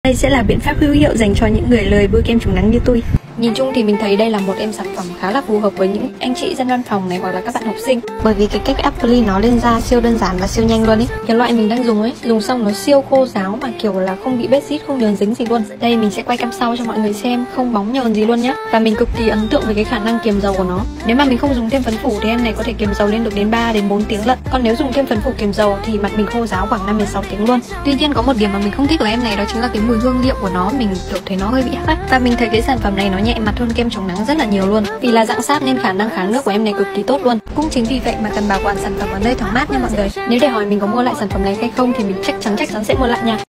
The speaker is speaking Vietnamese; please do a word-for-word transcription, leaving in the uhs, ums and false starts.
Đây sẽ là biện pháp hữu hiệu dành cho những người lười bôi kem chống nắng như tôi. Nhìn chung thì mình thấy đây là một em sản phẩm khá là phù hợp với những anh chị dân văn phòng này hoặc là các bạn học sinh. Bởi vì cái cách apply nó lên da siêu đơn giản và siêu nhanh luôn ấy. Cái loại mình đang dùng ấy, dùng xong nó siêu khô ráo mà kiểu là không bị bết rít, không nhờn dính gì luôn. Đây mình sẽ quay cam sau cho mọi người xem, không bóng nhờn gì luôn nhá. Và mình cực kỳ ấn tượng với cái khả năng kiềm dầu của nó. Nếu mà mình không dùng thêm phấn phủ thì em này có thể kiềm dầu lên được đến ba đến bốn tiếng lận. Còn nếu dùng thêm phấn phủ kiềm dầu thì mặt mình khô ráo khoảng năm đến sáu tiếng luôn. Tuy nhiên có một điểm mà mình không thích của em này đó chính là cái mùi hương liệu của nó, mình kiểu thấy nó hơi bị hắc. Và mình thấy cái sản phẩm này nó nhẹ mặt hơn kem chống nắng rất là nhiều luôn. Vì là dạng sáp nên khả năng kháng nước của em này cực kỳ tốt luôn. Cũng chính vì vậy mà cần bảo quản sản phẩm ở nơi thoáng mát nha mọi người. Nếu để hỏi mình có mua lại sản phẩm này hay không thì mình chắc chắn chắc chắn sẽ mua lại nha.